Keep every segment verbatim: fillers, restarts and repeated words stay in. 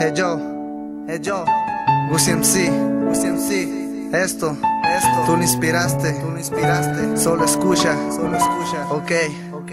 Hey yo, hey yo, Gucci M C, Gucci M C, esto, esto, tú lo inspiraste, tú lo inspiraste, solo escucha, solo escucha, ok, ok.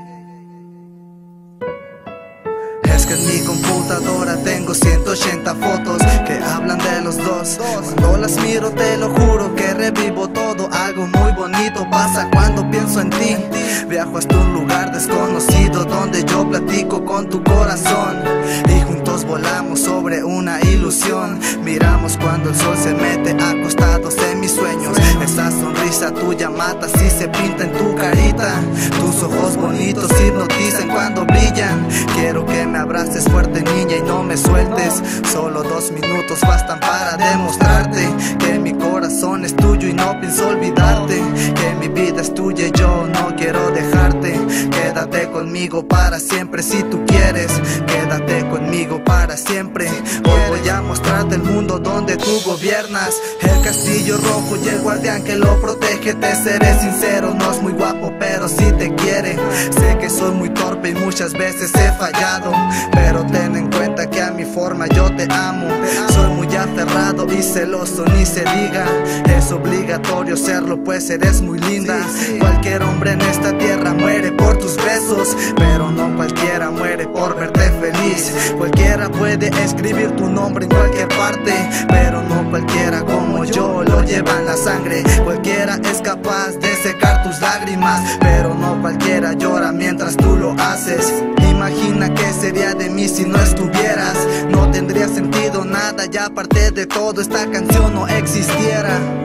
Es que en mi computadora tengo ciento ochenta fotos que hablan de los dos. Cuando las miro te lo juro que revivo todo. Algo muy bonito pasa cuando pienso en ti. Viajo hasta un lugar desconocido donde yo platico con tu corazón y juntos volamos sobre una ilusión. Miramos cuando el sol se mete acostados en mis sueños. Esa sonrisa tuya mata si se pinta en tu carita. Tus ojos bonitos hipnotizan cuando brillan. Quiero que me abraces fuerte, niña, y no me sueltes. Solo dos minutos bastan para demostrarte que mi corazón es tuyo y no pienso olvidarte. Que mi vida es tuya y yo no quiero dejarte. Quédate conmigo para siempre si tú quieres. Quédate conmigo para siempre. Hoy voy a mostrarte el mundo donde tú gobiernas. El castillo rojo y el guardián que lo protege. Te seré sincero, no es muy guapo pero sí te quiere. Sé que soy muy torpe y muchas veces he fallado, pero ten en cuenta que a mi forma yo te amo. Soy muy aferrado y celoso, ni se diga. Es obligatorio serlo pues eres muy linda. Cualquier hombre en esta tierra muere por tus besos, pero no cualquiera muere por verte feliz. Cualquiera puede escribir tu nombre en cualquier parte, pero no cualquiera como yo lo lleva en la sangre. Cualquiera es capaz de secar tus lágrimas, pero no cualquiera llora mientras tú lo haces. Imagina qué sería de mí si no estuvieras. No tendría sentido nada, ya aparte de todo esta canción no existiera.